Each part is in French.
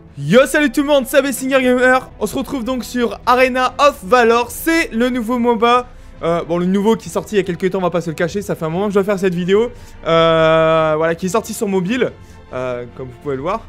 Yo, salut tout le monde, c'est Bessinger Gamer. On se retrouve donc sur Arena of Valor. C'est le nouveau MOBA. Bon, le nouveau qui est sorti il y a quelques temps, on va pas se le cacher. Ça fait un moment que je dois faire cette vidéo. Voilà, qui est sorti sur mobile, comme vous pouvez le voir.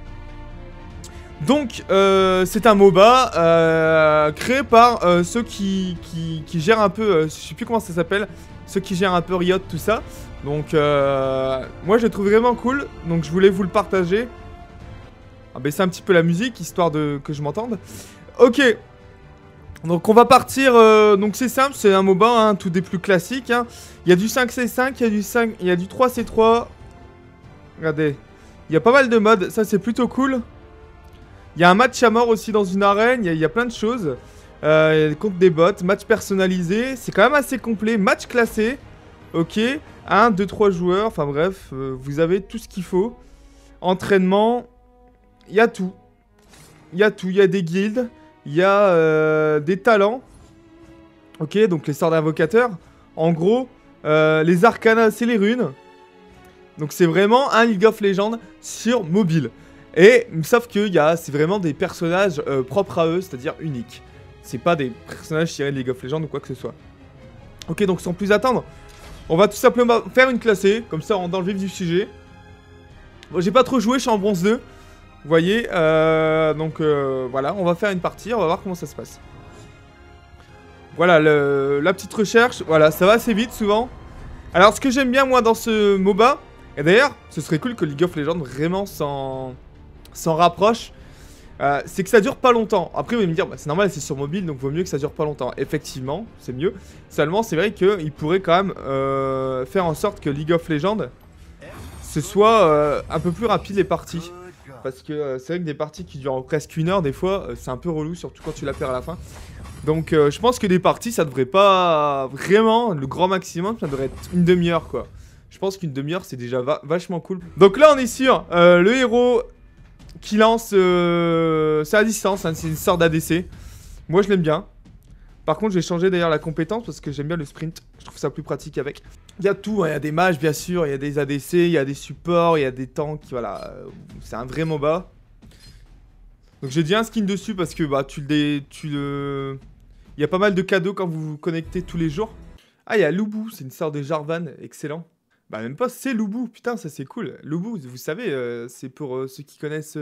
Donc, c'est un MOBA créé par ceux qui gèrent un peu, je sais plus comment ça s'appelle, ceux qui gèrent un peu Riot, tout ça. Donc, moi je le trouve vraiment cool. Donc, je voulais vous le partager. On va baisser un petit peu la musique, histoire que je m'entende. Ok. Donc on va partir, donc c'est simple, c'est un MOBA, hein, tout des plus classiques. Hein. Il y a du 5C5, il y a du 3C3. Regardez, il y a pas mal de modes, ça c'est plutôt cool. Il y a un match à mort aussi dans une arène, il y a plein de choses. Il y a des comptes des bots, match personnalisé, c'est quand même assez complet. Match classé, ok. 1, 2, 3 joueurs, enfin bref, vous avez tout ce qu'il faut. Entraînement... Il y a tout. Il y a tout. Il y a des guildes. Il y a des talents. Ok, donc les sorts d'invocateurs. En gros, les arcanas, c'est les runes. Donc c'est vraiment un League of Legends sur mobile. Et sauf que c'est vraiment des personnages propres à eux, c'est-à-dire uniques. C'est pas des personnages tirés de League of Legends ou quoi que ce soit. Ok, donc sans plus attendre, on va tout simplement faire une classée. Comme ça, on rentre dans le vif du sujet. Bon, j'ai pas trop joué, je suis en bronze 2. Vous voyez, donc voilà, on va faire une partie, on va voir comment ça se passe. Voilà, la petite recherche, voilà, ça va assez vite souvent. Alors, ce que j'aime bien, moi, dans ce MOBA, et d'ailleurs, ce serait cool que League of Legends vraiment s'en rapproche, c'est que ça dure pas longtemps. Après, vous allez me dire, bah, c'est normal, c'est sur mobile, donc vaut mieux que ça dure pas longtemps. Effectivement, c'est mieux. Seulement, c'est vrai qu'il pourrait quand même faire en sorte que League of Legends, ce soit un peu plus rapide les parties. Parce que c'est vrai que des parties qui durent presque 1 heure, des fois, c'est un peu relou, surtout quand tu la perds à la fin. Donc je pense que des parties, ça devrait pas vraiment, le grand maximum, ça devrait être une demi-heure, quoi. Je pense qu'une demi-heure, c'est déjà vachement cool. Donc là, on est sur le héros qui lance... c'est à distance, hein, c'est une sorte d'ADC. Moi, je l'aime bien. Par contre, j'ai changé d'ailleurs la compétence parce que j'aime bien le sprint. Je trouve ça plus pratique avec. Il y a tout, hein, il y a des mages bien sûr, il y a des ADC, il y a des supports, il y a des tanks, voilà. C'est un vrai MOBA. Donc j'ai dit un skin dessus parce que bah il y a pas mal de cadeaux quand vous vous connectez tous les jours. Ah, il y a Lubu, c'est une sorte de Jarvan, excellent. Bah même pas, c'est Lubu, putain ça c'est cool. Lubu, vous savez, c'est pour ceux qui connaissent...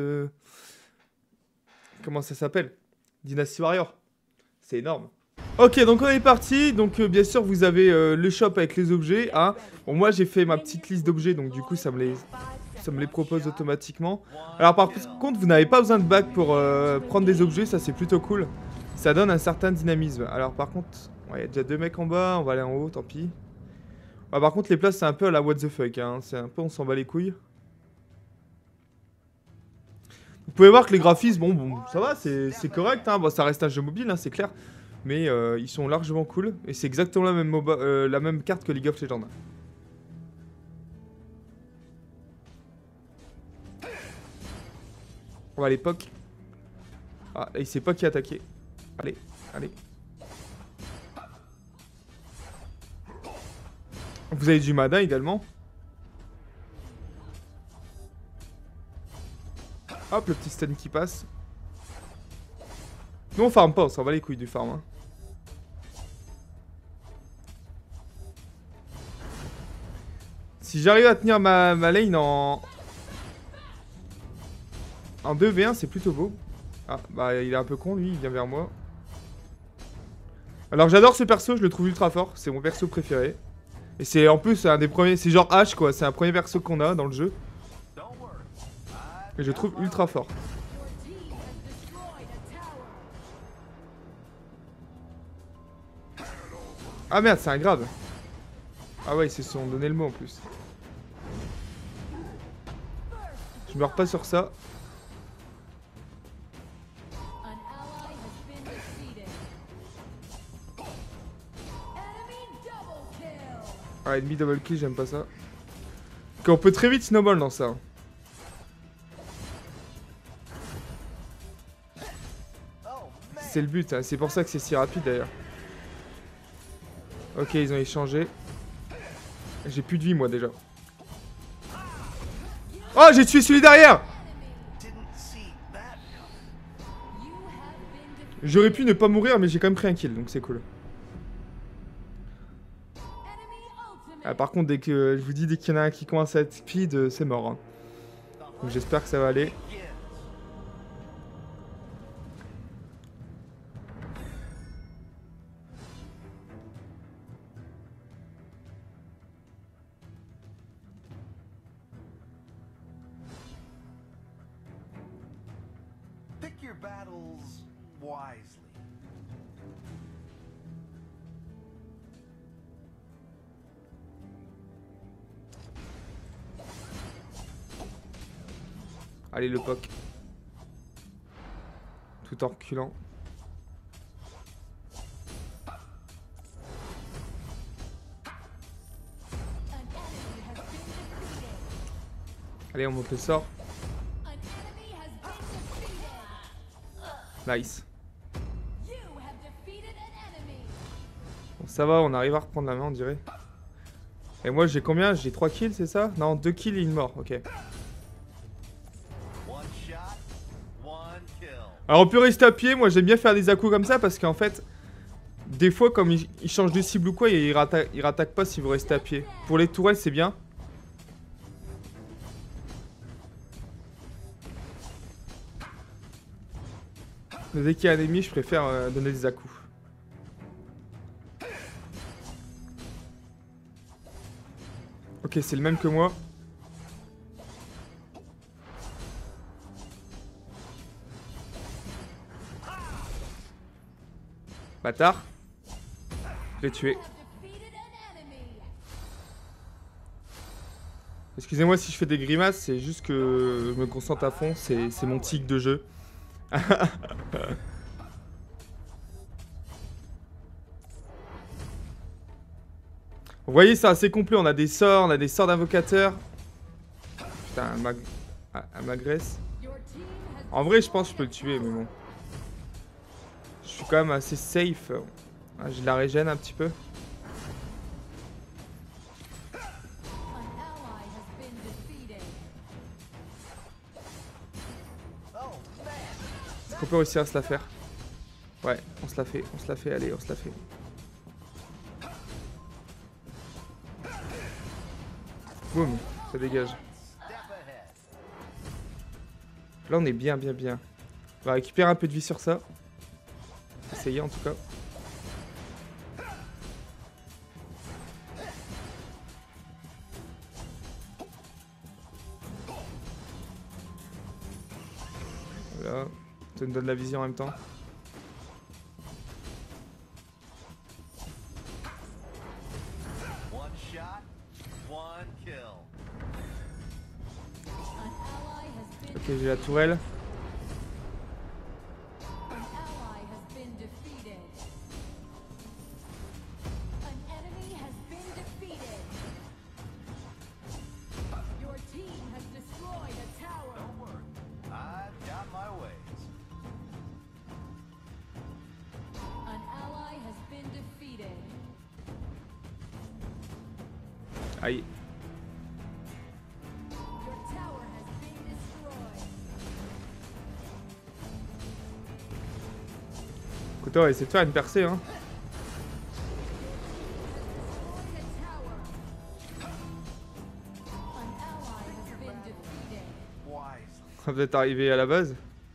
Comment ça s'appelle? Dynasty Warrior. C'est énorme. Ok, donc on est parti. Donc bien sûr vous avez le shop avec les objets, hein. Bon, moi j'ai fait ma petite liste d'objets, donc du coup ça me les propose automatiquement. Alors par contre vous n'avez pas besoin de bac pour prendre des objets, ça c'est plutôt cool. Ça donne un certain dynamisme. Alors par contre, il y a déjà 2 mecs en bas, on va aller en haut, tant pis. Ah, par contre les places c'est un peu à la what the fuck, hein. C'est un peu on s'en bat les couilles. Vous pouvez voir que les graphismes, bon ça va, c'est correct, hein. Bon, ça reste un jeu mobile, hein, c'est clair. Mais ils sont largement cool. Et c'est exactement la même carte que League of Legends. On va à l'époque. Ah, là, il sait pas qui attaquer. Allez, allez. Vous avez du mana également. Hop, le petit stun qui passe. Nous on farm pas, on s'en va les couilles du farm, hein. Si j'arrive à tenir ma lane en 2v1, c'est plutôt beau. Ah, bah il est un peu con lui, il vient vers moi. Alors j'adore ce perso, je le trouve ultra fort, c'est mon perso préféré. Et c'est en plus un des premiers, c'est genre H quoi, c'est un premier perso qu'on a dans le jeu. Et je le trouve ultra fort. Ah merde, c'est un grave. Ah ouais, ils se sont donné le mot en plus. Je meurs pas sur ça. Ah, ennemi double kill, j'aime pas ça. Ok, on peut très vite snowball dans ça. C'est le but, hein. C'est pour ça que c'est si rapide d'ailleurs. Ok, ils ont échangé. J'ai plus de vie moi déjà. Oh, j'ai tué celui derrière. J'aurais pu ne pas mourir, mais j'ai quand même pris un kill, donc c'est cool. Ah, par contre, dès que je vous dis, dès qu'il y en a un qui commence à être speed, c'est mort. Hein. Donc j'espère que ça va aller. Pick your battles wisely. Allez, le POC. Tout en reculant. Allez, on monte le sort. Nice. Bon, ça va, on arrive à reprendre la main, on dirait. Et moi, j'ai combien? J'ai 3 kills, c'est ça? Non, 2 kills et une mort, ok. Alors on peut rester à pied, moi j'aime bien faire des à-coups comme ça parce qu'en fait, des fois comme il change de cible ou quoi, il rattaque pas si vous restez à pied. Pour les tourelles c'est bien. Mais dès qu'il y a un ennemi, je préfère donner des à-coups. Ok, c'est le même que moi. Bâtard. Je l'ai tué. Excusez-moi si je fais des grimaces, c'est juste que je me concentre à fond, c'est mon tic de jeu. Vous voyez, c'est assez complet, on a des sorts d'invocateurs. Putain, un m'agresse. En vrai, je pense que je peux le tuer, mais bon. Je suis quand même assez safe. Ah, je la régène un petit peu. Est-ce qu'on peut réussir à se la faire? Ouais, on se la fait, allez, on se la fait. Boum, ça dégage. Là, on est bien. On va récupérer un peu de vie sur ça. Essayer en tout cas. Voilà, ça nous donne la vision en même temps. Ok, j'ai la tourelle. Aïe. Écoute, on va essayer de faire une percée, hein. On va peut-être arriver à la base.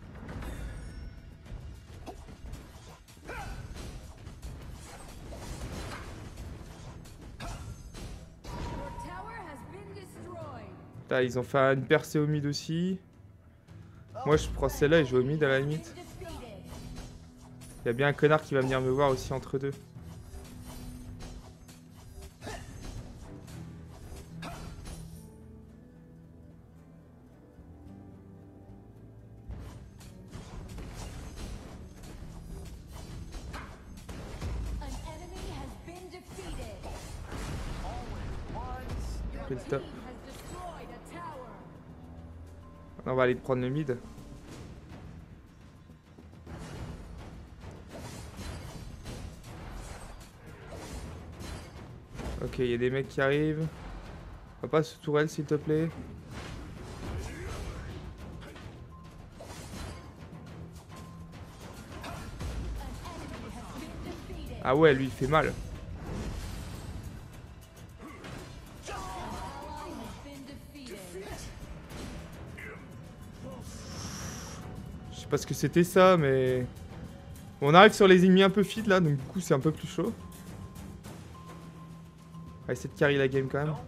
Là, ils ont fait une percée au mid aussi. Moi, je prends celle-là et je vais au mid à la limite. Il y a bien un connard qui va venir me voir aussi entre deux. Fait le top. On va aller prendre le mid. Ok, il y a des mecs qui arrivent. Va pas ce tourelle s'il te plaît. Ah ouais, lui il fait mal. Je sais pas ce que c'était ça, mais... Bon, on arrive sur les ennemis un peu feed là, donc du coup c'est un peu plus chaud. On va essayer de carry la game quand même.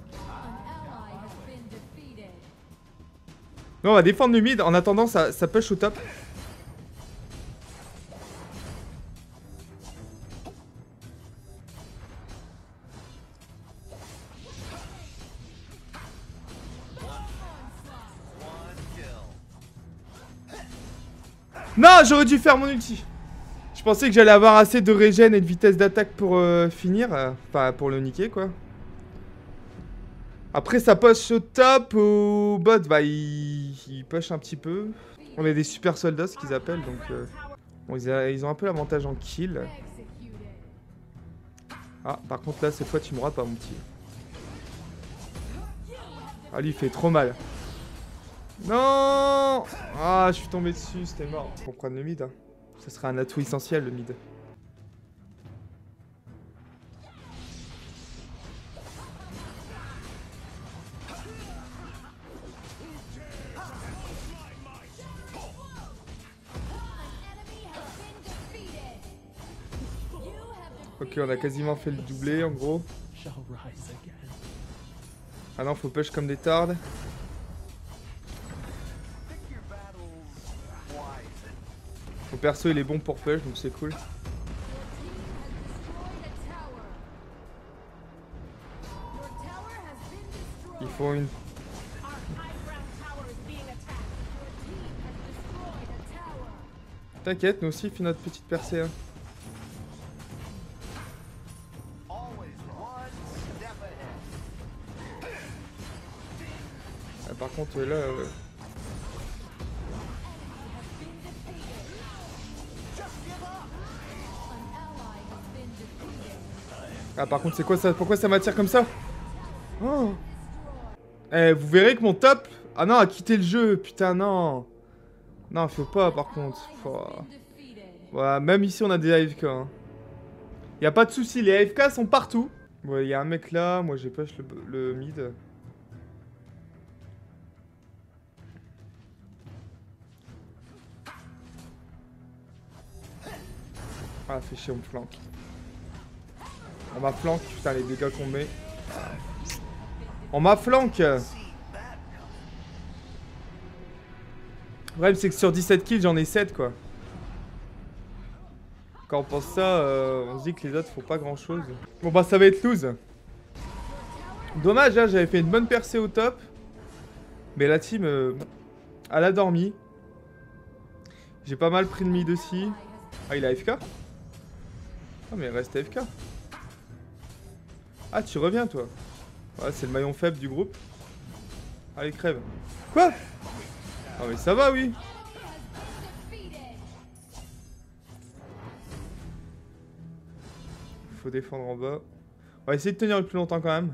Non, on va défendre le mid, en attendant ça push au top. Non, j'aurais dû faire mon ulti. Je pensais que j'allais avoir assez de régène et de vitesse d'attaque pour finir. Enfin, pour le niquer, quoi. Après, ça push au top, au bot, bah, il push un petit peu. On est des super soldats, ce qu'ils appellent, donc... Bon, ils ont un peu l'avantage en kill. Ah, par contre, là, cette fois, tu m'auras pas, mon petit. Ah, lui, il fait trop mal. Non! Ah, je suis tombé dessus, c'était mort. Faut prendre le mid, hein. Ce serait un atout essentiel, le mid. Ok, on a quasiment fait le doublé, en gros. Ah non, faut push comme des tardes. Mon perso, il est bon pour push, donc c'est cool. Ils font une... T'inquiète, nous aussi, on fait notre petite percée. Hein. Ah, par contre, là... Ah, par contre, c'est quoi ça? Pourquoi ça m'attire comme ça? Oh. Eh, vous verrez que mon top... Ah non, a quitté le jeu, putain, non. Non, faut pas, par contre. Voilà, même ici, on a des AFK. Hein. Y a pas de souci, les AFK sont partout. Ouais, y a un mec là, moi j'ai push le mid. Ah, fait chier, on me flanque. On m'a flanque, putain, les dégâts qu'on met. On m'a flanque. Le problème, c'est que sur 17 kills, j'en ai 7, quoi. Quand on pense ça, on se dit que les autres font pas grand chose. Bon bah ça va être lose. Dommage, hein, j'avais fait une bonne percée au top. Mais la team, elle a dormi. J'ai pas mal pris le mid aussi. Ah, il a AFK? Ah, mais il reste AFK. Ah, tu reviens toi. Ouais, c'est le maillon faible du groupe. Allez, crève. Quoi? Ah mais ça va, oui. Faut défendre en bas. On va essayer de tenir le plus longtemps quand même.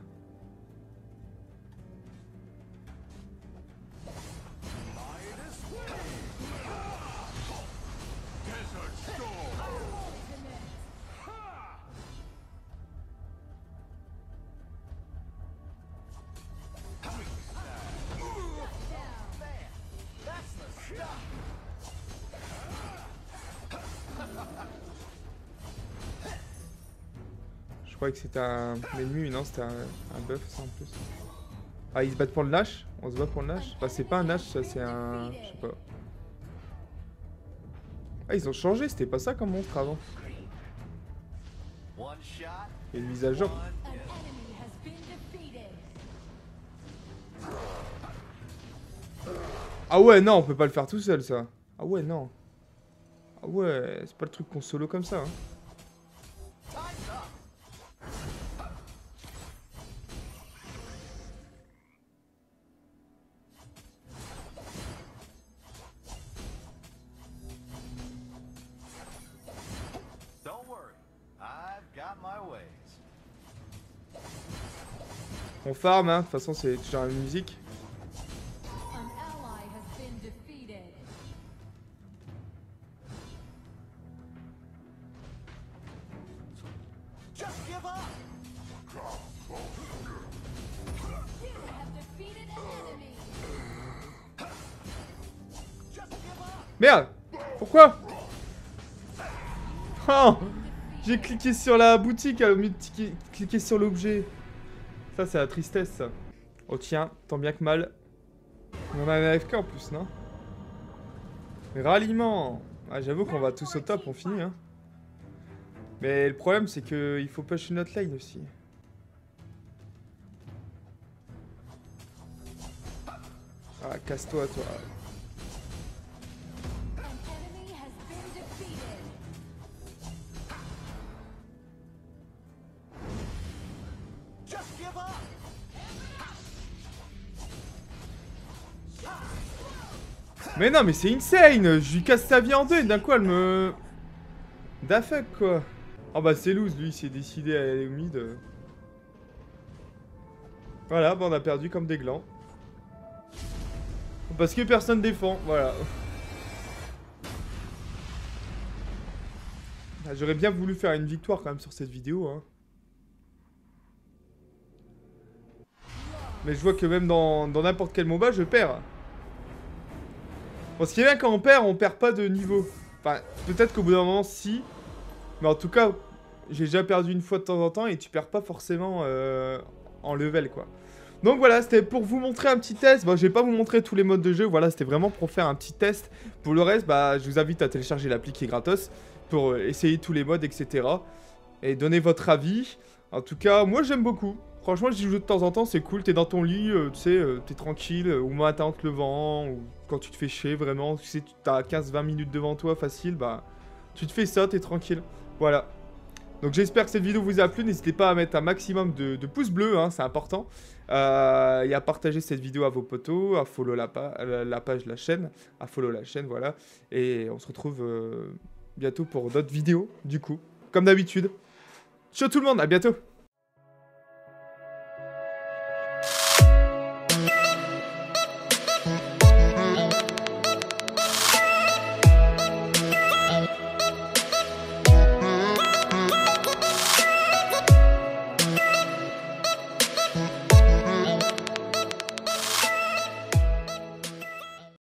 Je croyais que c'était un ennemi, non, c'était un buff ça en plus. Ah, ils se battent pour le Nash? On se bat pour le Nash? Bah, c'est pas un Nash, ça c'est un... Je sais pas. Ah, ils ont changé, c'était pas ça comme monstre avant. Et une mise à jour. Ah ouais, non, on peut pas le faire tout seul ça. Ah ouais, non. Ah ouais, c'est pas le truc qu'on solo comme ça. Hein. On farm, hein, de toute façon c'est toujours la même musique. Merde! Pourquoi? Oh! J'ai cliqué sur la boutique au lieu de cliquer sur l'objet. Ça, c'est la tristesse, ça. Oh tiens, tant bien que mal. On a un AFK en plus, non? Ralliement! Ah, j'avoue qu'on va tous au top, on finit, hein. Mais le problème, c'est qu'il faut push notre lane aussi. Ah, casse-toi, toi. Mais non, mais c'est insane! Je lui casse sa vie en deux et d'un coup elle me... Da fuck quoi! Oh bah c'est loose, lui il s'est décidé à aller au mid. Voilà, bah on a perdu comme des glands. Parce que personne défend, voilà. J'aurais bien voulu faire une victoire quand même sur cette vidéo, hein. Mais je vois que même dans n'importe quel MOBA, je perds. Bon, ce qui est bien quand on perd pas de niveau. Enfin, peut-être qu'au bout d'un moment, si. Mais en tout cas, j'ai déjà perdu une fois de temps en temps et tu perds pas forcément en level, quoi. Donc voilà, c'était pour vous montrer un petit test. Bon, je vais pas vous montrer tous les modes de jeu. Voilà, c'était vraiment pour faire un petit test. Pour le reste, bah, je vous invite à télécharger l'appli qui est gratos pour essayer tous les modes, etc. Et donner votre avis. En tout cas, moi, j'aime beaucoup. Franchement, j'y joue de temps en temps, c'est cool. T'es dans ton lit, tu sais, t'es tranquille, au matin en te levant, ou quand tu te fais chier, vraiment. Tu sais, t'as 15-20 minutes devant toi, facile, bah, tu te fais ça, t'es tranquille. Voilà. Donc j'espère que cette vidéo vous a plu. N'hésitez pas à mettre un maximum de pouces bleus, hein, c'est important. Et à partager cette vidéo à vos potos, à follow la page, la chaîne, à follow la chaîne, voilà. Et on se retrouve bientôt pour d'autres vidéos, du coup, comme d'habitude. Ciao tout le monde, à bientôt.